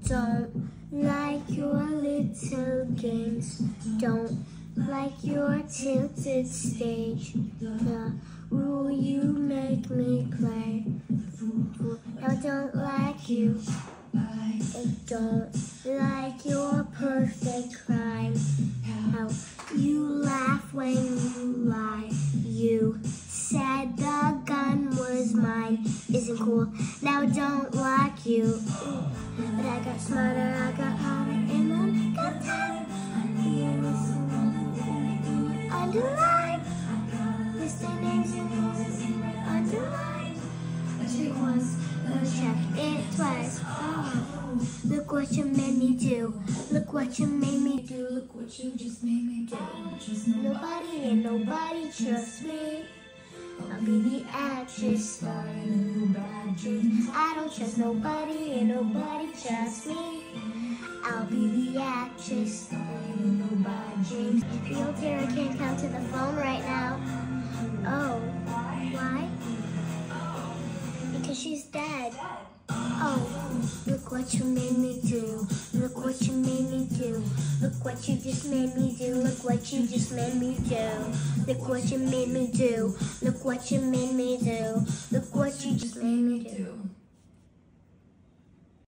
Don't like your little games. Don't like your tilted stage. The rule you make me play. I don't like you. I don't like your perfect crime. How you laugh when you lie. You said the gun was mine. Isn't cool. Now don't like you. But I got smarter, I got hotter, and then I got tired. Underline. Mr. Names underline. Check once, check it twice. Oh, look what you made me do. Look what you made me do. Look what you just made me do. Nobody and nobody trusts me. I'll be the actress starring in new bad dreams. I don't trust nobody and nobody trusts me. I'll be the actress starring in new bad dreams. Field Terror can't come to the phone right now. Oh, why? Because she's dead. Oh, look what you made me do. Look what you made me do. Look what you just made me do. Look what you just made me do. Look what you made me do. Look what you made me do. Look what you just made me do.